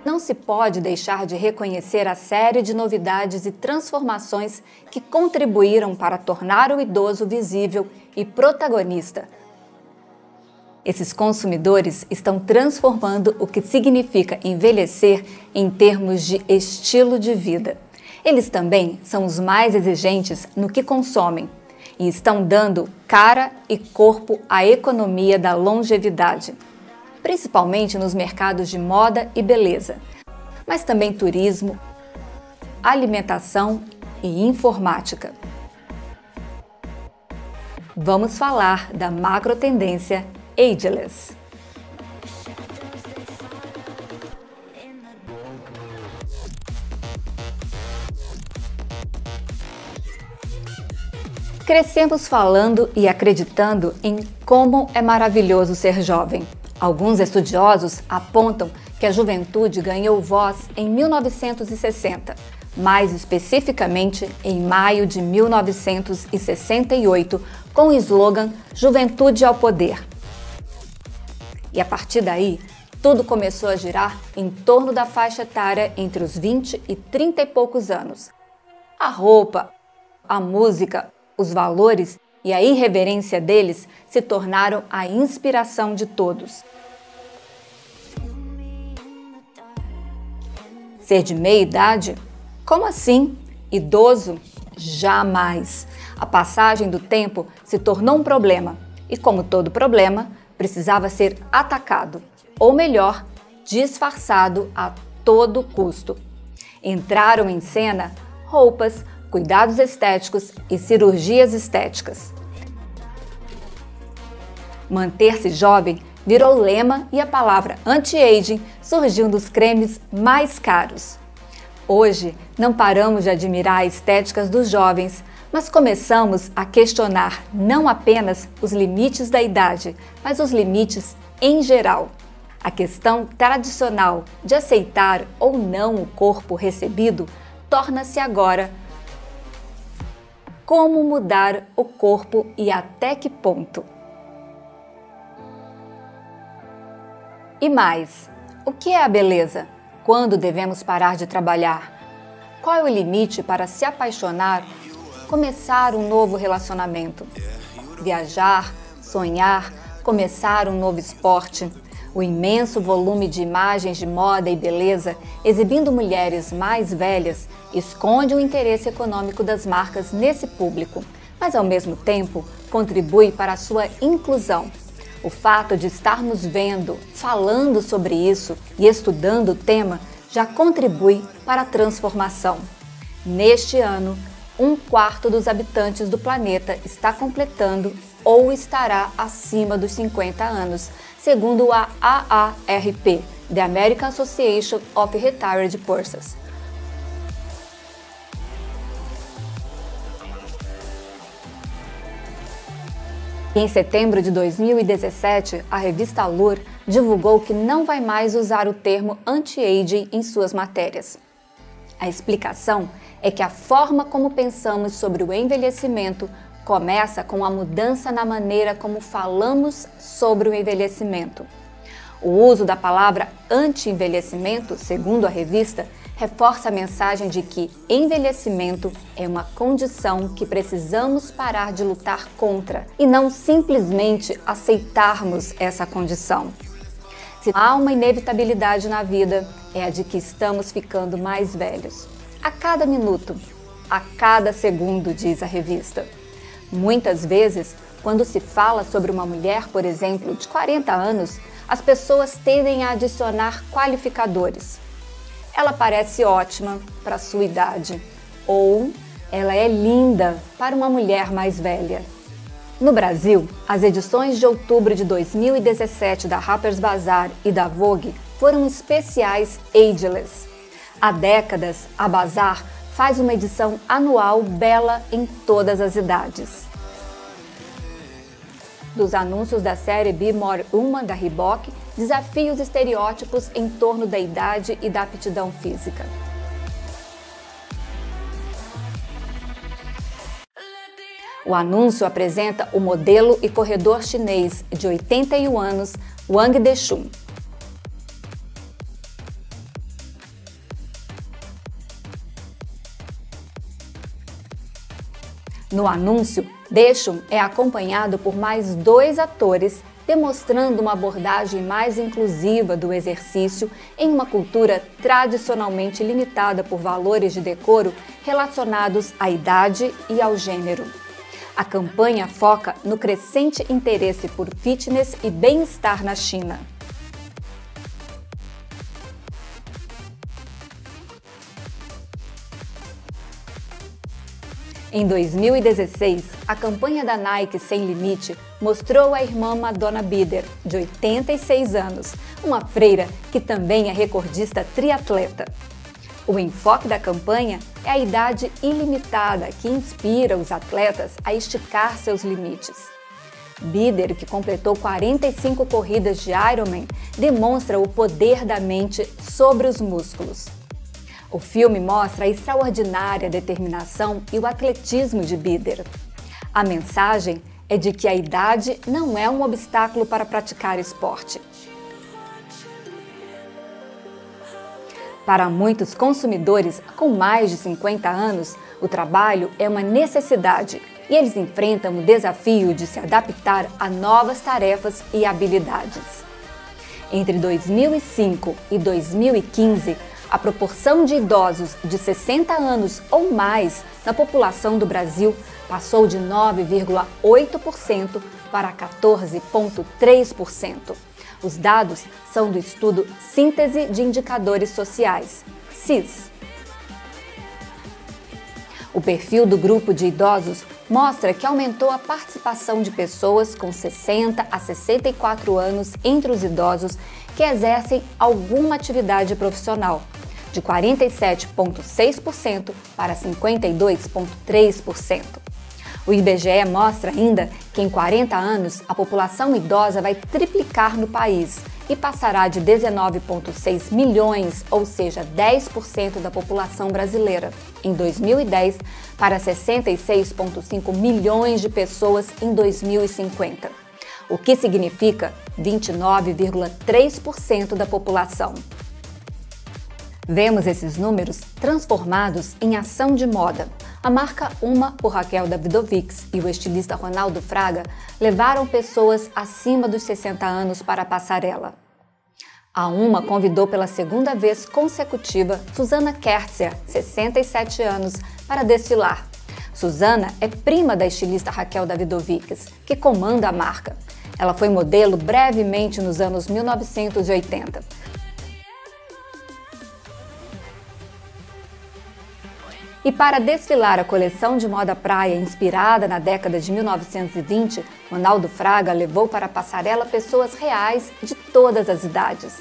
não se pode deixar de reconhecer a série de novidades e transformações que contribuíram para tornar o idoso visível e protagonista. Esses consumidores estão transformando o que significa envelhecer em termos de estilo de vida. Eles também são os mais exigentes no que consomem e estão dando cara e corpo à economia da longevidade, principalmente nos mercados de moda e beleza, mas também turismo, alimentação e informática. Vamos falar da macrotendência Ageless. Crescemos falando e acreditando em como é maravilhoso ser jovem. Alguns estudiosos apontam que a juventude ganhou voz em 1960, mais especificamente em maio de 1968, com o slogan Juventude ao Poder. E a partir daí, tudo começou a girar em torno da faixa etária entre os 20 e 30 e poucos anos. A roupa, a música, os valores e a irreverência deles se tornaram a inspiração de todos. Ser de meia idade? Como assim? Idoso? Jamais! A passagem do tempo se tornou um problema e, como todo problema, precisava ser atacado, ou melhor, disfarçado a todo custo. Entraram em cena roupas, cuidados estéticos e cirurgias estéticas. Manter-se jovem virou lema e a palavra anti-aging surgiu dos cremes mais caros. Hoje, não paramos de admirar as estéticas dos jovens, mas começamos a questionar não apenas os limites da idade, mas os limites em geral. A questão tradicional de aceitar ou não o corpo recebido torna-se agora como mudar o corpo e até que ponto. E mais, o que é a beleza? Quando devemos parar de trabalhar? Qual é o limite para se apaixonar, começar um novo relacionamento? Viajar, sonhar, começar um novo esporte? O imenso volume de imagens de moda e beleza exibindo mulheres mais velhas esconde o interesse econômico das marcas nesse público, mas ao mesmo tempo contribui para a sua inclusão. O fato de estarmos vendo, falando sobre isso e estudando o tema já contribui para a transformação. Neste ano, 1/4 dos habitantes do planeta está completando ou estará acima dos 50 anos, segundo a AARP, The American Association of Retired Persons. Em setembro de 2017, a revista Allure divulgou que não vai mais usar o termo anti-aging em suas matérias. A explicação é que a forma como pensamos sobre o envelhecimento começa com a mudança na maneira como falamos sobre o envelhecimento. O uso da palavra anti-envelhecimento, segundo a revista, reforça a mensagem de que envelhecimento é uma condição que precisamos parar de lutar contra e não simplesmente aceitarmos essa condição. Se há uma inevitabilidade na vida, é a de que estamos ficando mais velhos. A cada minuto, a cada segundo, diz a revista. Muitas vezes, quando se fala sobre uma mulher, por exemplo, de 40 anos, as pessoas tendem a adicionar qualificadores. Ela parece ótima para a sua idade, ou ela é linda para uma mulher mais velha. No Brasil, as edições de outubro de 2017 da Harper's Bazaar e da Vogue foram especiais Ageless. Há décadas, a Bazaar faz uma edição anual bela em todas as idades. Dos anúncios da série Be More Woman da Reebok, desafia os estereótipos em torno da idade e da aptidão física. O anúncio apresenta o modelo e corredor chinês de 81 anos, Wang Deshun. No anúncio, Daeshun é acompanhado por mais 2 atores, demonstrando uma abordagem mais inclusiva do exercício em uma cultura tradicionalmente limitada por valores de decoro relacionados à idade e ao gênero. A campanha foca no crescente interesse por fitness e bem-estar na China. Em 2016, a campanha da Nike Sem Limite mostrou a irmã Madonna Bider, de 86 anos, uma freira que também é recordista triatleta. O enfoque da campanha é a idade ilimitada que inspira os atletas a esticar seus limites. Bider, que completou 45 corridas de Ironman, demonstra o poder da mente sobre os músculos. O filme mostra a extraordinária determinação e o atletismo de Bider. A mensagem é de que a idade não é um obstáculo para praticar esporte. Para muitos consumidores com mais de 50 anos, o trabalho é uma necessidade e eles enfrentam o desafio de se adaptar a novas tarefas e habilidades. Entre 2005 e 2015, a proporção de idosos de 60 anos ou mais na população do Brasil passou de 9,8% para 14,3%. Os dados são do estudo Síntese de Indicadores Sociais, SIS. O perfil do grupo de idosos mostra que aumentou a participação de pessoas com 60 a 64 anos entre os idosos que exercem alguma atividade profissional, de 47,6% para 52,3%. O IBGE mostra ainda que em 40 anos a população idosa vai triplicar no país e passará de 19,6 milhões, ou seja, 10% da população brasileira, em 2010 para 66,5 milhões de pessoas em 2050, o que significa 29,3% da população. Vemos esses números transformados em ação de moda. A marca Uma, por Raquel Davidovich, e o estilista Ronaldo Fraga levaram pessoas acima dos 60 anos para a passarela. A Uma convidou pela segunda vez consecutiva Susana Kertzer, 67 anos, para desfilar. Susana é prima da estilista Raquel Davidovich, que comanda a marca. Ela foi modelo brevemente nos anos 1980. E para desfilar a coleção de moda praia inspirada na década de 1920, Ronaldo Fraga levou para a passarela pessoas reais de todas as idades.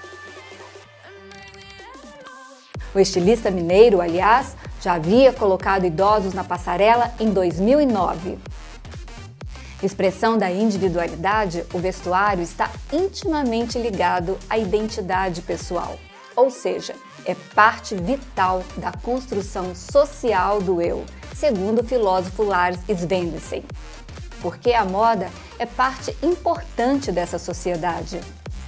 O estilista mineiro, aliás, já havia colocado idosos na passarela em 2009. Expressão da individualidade, o vestuário está intimamente ligado à identidade pessoal, ou seja, é parte vital da construção social do eu, segundo o filósofo Lars Svensson. Porque a moda é parte importante dessa sociedade.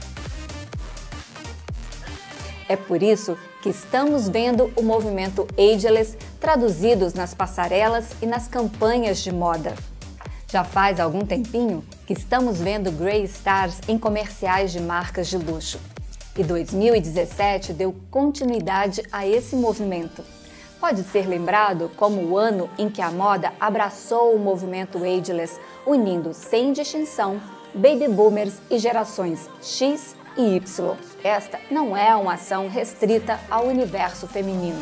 É por isso que estamos vendo o movimento ageless traduzidos nas passarelas e nas campanhas de moda. Já faz algum tempinho que estamos vendo Grey Stars em comerciais de marcas de luxo. E 2017 deu continuidade a esse movimento. Pode ser lembrado como o ano em que a moda abraçou o movimento ageless, unindo sem distinção baby boomers e gerações X e Y. Esta não é uma ação restrita ao universo feminino.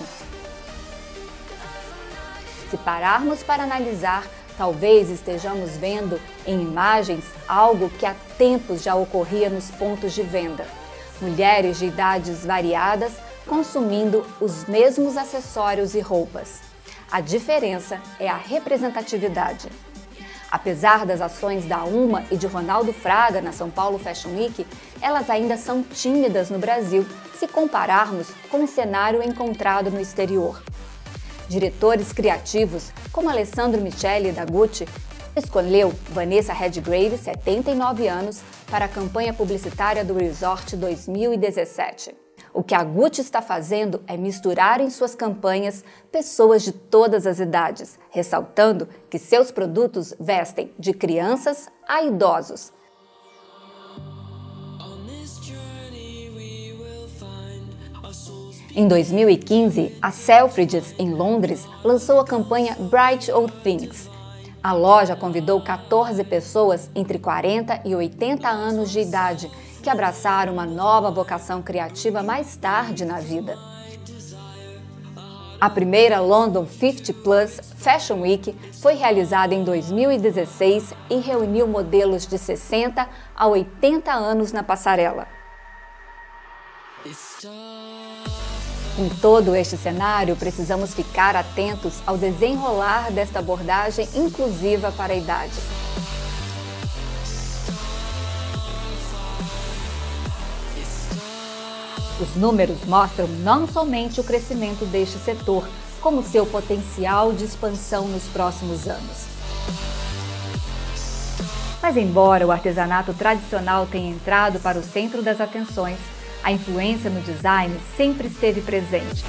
Se pararmos para analisar, talvez estejamos vendo em imagens algo que há tempos já ocorria nos pontos de venda. Mulheres de idades variadas consumindo os mesmos acessórios e roupas. A diferença é a representatividade. Apesar das ações da Uma e de Ronaldo Fraga na São Paulo Fashion Week, elas ainda são tímidas no Brasil, se compararmos com o cenário encontrado no exterior. Diretores criativos, como Alessandro Michele da Gucci, escolheu Vanessa Redgrave, 79 anos, para a campanha publicitária do Resort 2017. O que a Gucci está fazendo é misturar em suas campanhas pessoas de todas as idades, ressaltando que seus produtos vestem de crianças a idosos. Em 2015, a Selfridges, em Londres, lançou a campanha Bright Old Things. A loja convidou 14 pessoas entre 40 e 80 anos de idade, que abraçaram uma nova vocação criativa mais tarde na vida. A primeira London 50 Plus Fashion Week foi realizada em 2016 e reuniu modelos de 60 a 80 anos na passarela. Em todo este cenário, precisamos ficar atentos ao desenrolar desta abordagem inclusiva para a idade. Os números mostram não somente o crescimento deste setor, como seu potencial de expansão nos próximos anos. Mas embora o artesanato tradicional tenha entrado para o centro das atenções, a influência no design sempre esteve presente.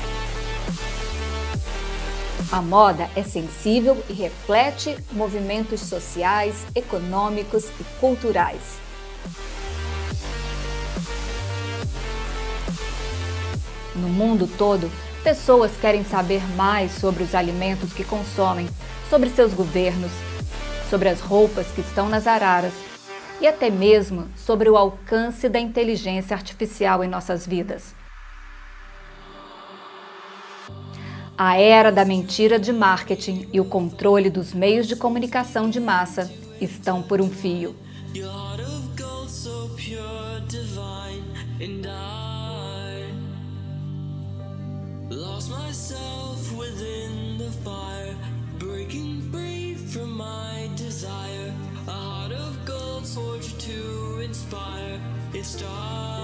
A moda é sensível e reflete movimentos sociais, econômicos e culturais. No mundo todo, pessoas querem saber mais sobre os alimentos que consomem, sobre seus governos, sobre as roupas que estão nas araras e até mesmo sobre o alcance da inteligência artificial em nossas vidas. A era da mentira de marketing e o controle dos meios de comunicação de massa estão por um fio. Lost myself within the fire, breaking free from my desire. A heart of gold forged to inspire. It starts